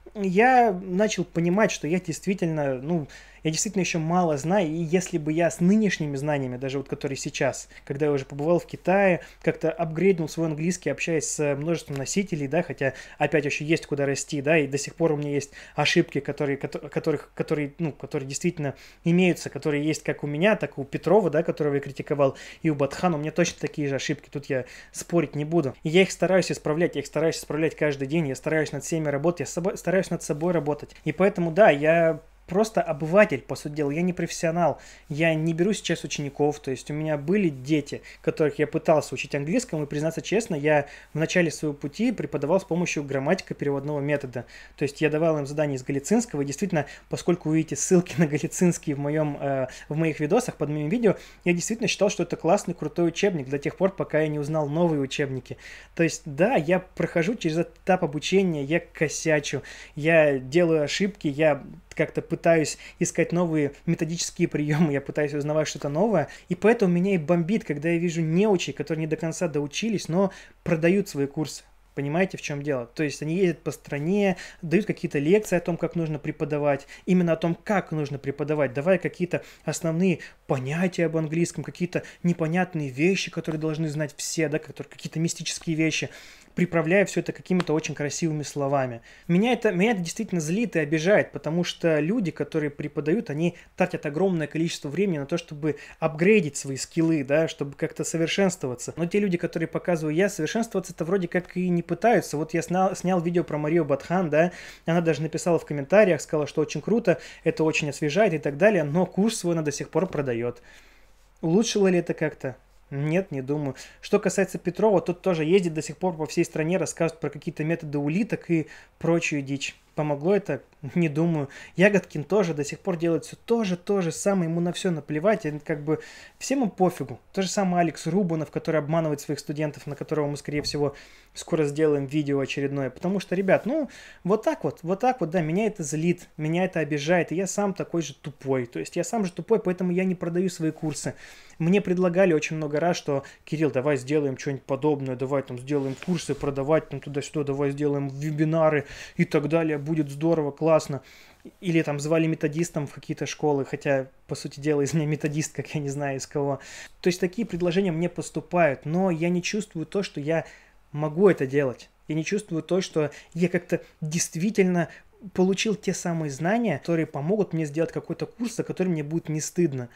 Speaker 2: я начал понимать, что я действительно, ну, я действительно еще мало знаю, и если бы я с нынешними знаниями, даже вот которые сейчас, когда я уже побывал в Китае, как-то апгрейднул свой английский, общаясь с множеством носителей, да, хотя опять еще есть куда расти, да, и до сих пор у меня есть ошибки, которые, которых, которые, ну, которые действительно имеются, которые есть как у меня, так и у Петрова, да, которого я критиковал, и у Батхана, у меня точно такие же ошибки, тут я спорить не буду. И я их стараюсь исправлять, я их стараюсь исправлять каждый день, я стараюсь над всеми работать, я собой, стараюсь над собой работать. И поэтому, да, я просто обыватель, по сути дела, я не профессионал, я не беру сейчас учеников, то есть у меня были дети, которых я пытался учить английскому, и, признаться честно, я в начале своего пути преподавал с помощью грамматико-переводного метода, то есть я давал им задания из галицинского, и действительно, поскольку вы видите ссылки на галицинский в, моем, э, в моих видосах, под моим видео, я действительно считал, что это классный, крутой учебник до тех пор, пока я не узнал новые учебники. То есть, да, я прохожу через этот этап обучения, я косячу, я делаю ошибки, я как-то пытаюсь искать новые методические приемы, я пытаюсь узнавать что-то новое, и поэтому меня и бомбит, когда я вижу неучей, которые не до конца доучились, но продают свои курсы. Понимаете, в чем дело? То есть они ездят по стране, дают какие-то лекции о том, как нужно преподавать, именно о том, как нужно преподавать, давая какие-то основные понятия об английском, какие-то непонятные вещи, которые должны знать все, да, которые, какие-то мистические вещи, приправляя все это какими-то очень красивыми словами. Меня это, меня это действительно злит и обижает, потому что люди, которые преподают, они тратят огромное количество времени на то, чтобы апгрейдить свои скиллы, да, чтобы как-то совершенствоваться. Но те люди, которые показываю я, совершенствоваться-то вроде как и не пытаются. Вот я снял, снял видео про Марию Батхан, да, она даже написала в комментариях, сказала, что очень круто, это очень освежает и так далее, но курс свой она до сих пор продает. Улучшило ли это как-то? Нет, не думаю. Что касается Петрова, тот тоже ездит до сих пор по всей стране, рассказывает про какие-то методы улиток и прочую дичь. Помогло это? Не думаю. Ягодкин тоже до сих пор делает все то же, то же самое, ему на все наплевать, и как бы всем им пофигу. То же самое Алекс Рубанов, который обманывает своих студентов, на которого мы, скорее всего, скоро сделаем видео очередное. Потому что, ребят, ну, вот так вот, вот так вот, да, меня это злит, меня это обижает, и я сам такой же тупой. То есть я сам же тупой, поэтому я не продаю свои курсы. Мне предлагали очень много раз, что, Кирилл, давай сделаем что-нибудь подобное, давай там сделаем курсы, продавать там туда-сюда, давай сделаем вебинары и так далее, будет здорово, классно. Или там звали методистом в какие-то школы, хотя, по сути дела, из меня методист, как я не знаю из кого. То есть такие предложения мне поступают, но я не чувствую то, что я могу это делать. Я не чувствую то, что я как-то действительно получил те самые знания, которые помогут мне сделать какой-то курс, за который мне будет не стыдно.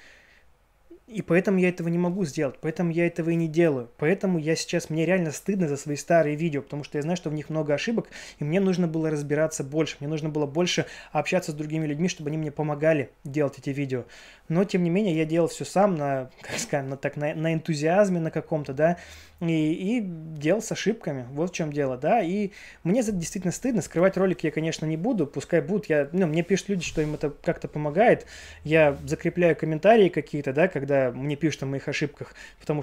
Speaker 2: И поэтому я этого не могу сделать, поэтому я этого и не делаю. Поэтому я сейчас, мне реально стыдно за свои старые видео, потому что я знаю, что в них много ошибок, и мне нужно было разбираться больше, мне нужно было больше общаться с другими людьми, чтобы они мне помогали делать эти видео. Но, тем не менее, я делал все сам на, как скажем, на, так, на, на энтузиазме на каком-то, да, и, и делал с ошибками, вот в чем дело, да, и мне за это действительно стыдно, скрывать ролик я, конечно, не буду, пускай будут, я, ну, мне пишут люди, что им это как-то помогает, я закрепляю комментарии какие-то, да, когда мне пишут о моих ошибках, потому что, ну,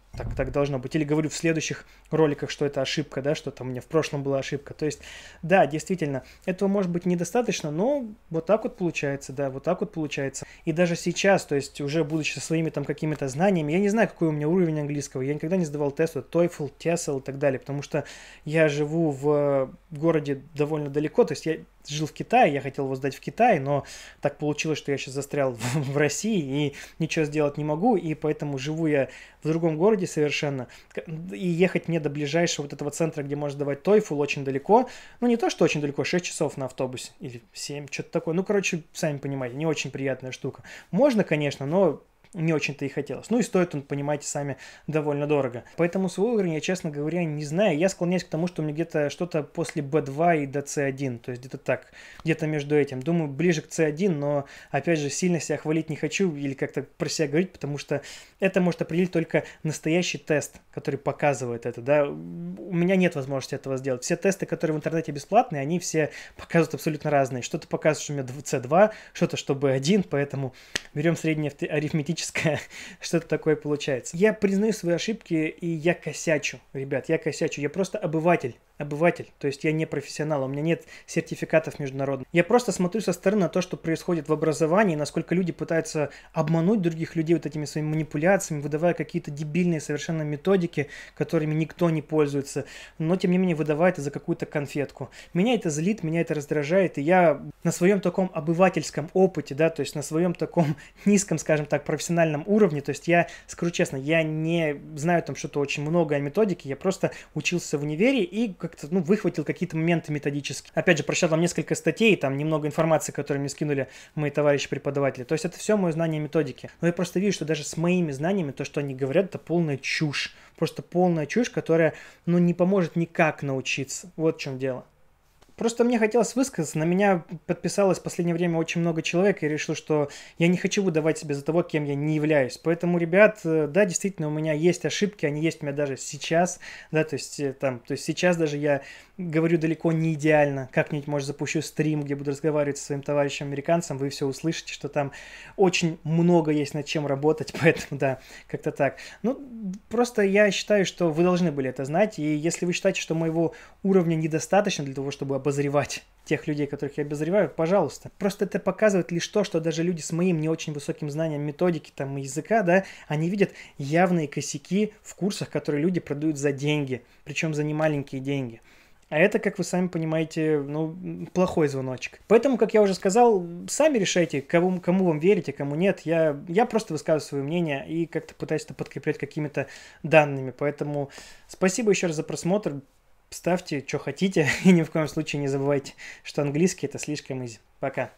Speaker 2: так, так должно быть. Или говорю в следующих роликах, что это ошибка, да, что там у меня в прошлом была ошибка. То есть, да, действительно, этого может быть недостаточно, но вот так вот получается, да, вот так вот получается. И даже сейчас, то есть уже будучи со своими там какими-то знаниями, я не знаю, какой у меня уровень английского, я никогда не сдавал тесты, TOEFL, TESOL и так далее, потому что я живу в городе довольно далеко, то есть я жил в Китае, я хотел его сдать в Китае, но так получилось, что я сейчас застрял в, в России и ничего сделать не могу, и поэтому живу я в другом городе совершенно, и ехать мне до ближайшего вот этого центра, где можно сдавать TOEFL, очень далеко, ну не то, что очень далеко, шесть часов на автобусе, или семь, что-то такое, ну короче, сами понимаете, не очень приятная штука. Можно, конечно, но не очень-то и хотелось. Ну и стоит он, понимаете, сами довольно дорого. Поэтому свой уровень я, честно говоря, не знаю. Я склоняюсь к тому, что у меня где-то что-то после би два и до си один. То есть где-то так, где-то между этим. Думаю, ближе к си один, но, опять же, сильно себя хвалить не хочу или как-то про себя говорить, потому что это может определить только настоящий тест, который показывает это. Да? У меня нет возможности этого сделать. Все тесты, которые в интернете бесплатные, они все показывают абсолютно разные. Что-то показывает, что у меня си два, что-то, что би один, поэтому берем среднее арифметическое, что-то такое получается. Я признаю свои ошибки, и я косячу, ребят, я косячу. Я просто обыватель, обыватель, то есть я не профессионал, у меня нет сертификатов международных. Я просто смотрю со стороны на то, что происходит в образовании, насколько люди пытаются обмануть других людей вот этими своими манипуляциями, выдавая какие-то дебильные совершенно методики, которыми никто не пользуется, но тем не менее выдавая это за какую-то конфетку. Меня это злит, меня это раздражает, и я на своем таком обывательском опыте, да, то есть на своем таком низком, скажем так, профессиональном уровне, то есть я, скажу честно, я не знаю там что-то очень много о методике, я просто учился в универе и как-то, ну, выхватил какие-то моменты методические. Опять же, прочитал там несколько статей, там немного информации, которую мне скинули мои товарищи-преподаватели, то есть это все мое знание методики. Но я просто вижу, что даже с моими знаниями то, что они говорят, это полная чушь, просто полная чушь, которая, ну, не поможет никак научиться. Вот в чем дело. Просто мне хотелось высказаться, на меня подписалось в последнее время очень много человек, и я решил, что я не хочу выдавать себя за того, кем я не являюсь. Поэтому, ребят, да, действительно, у меня есть ошибки, они есть у меня даже сейчас, да, то есть, там, то есть сейчас даже я говорю далеко не идеально. Как-нибудь, может, запущу стрим, где буду разговаривать со своим товарищем-американцем, вы все услышите, что там очень много есть над чем работать, поэтому, да, как-то так. Ну, просто я считаю, что вы должны были это знать, и если вы считаете, что моего уровня недостаточно для того, чтобы обозревать тех людей, которых я обозреваю, пожалуйста. Просто это показывает лишь то, что даже люди с моим не очень высоким знанием методики, там, языка, да, они видят явные косяки в курсах, которые люди продают за деньги, причем за немаленькие деньги. А это, как вы сами понимаете, ну, плохой звоночек. Поэтому, как я уже сказал, сами решайте, кому, кому вам верите, кому нет. Я, я просто высказываю свое мнение и как-то пытаюсь это подкреплять какими-то данными. Поэтому спасибо еще раз за просмотр. Ставьте, что хотите, и ни в коем случае не забывайте, что английский это слишком изи. Пока.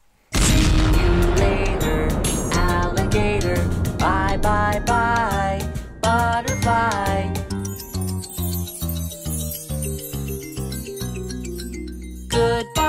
Speaker 2: Bye, bye, bye, butterfly. Goodbye.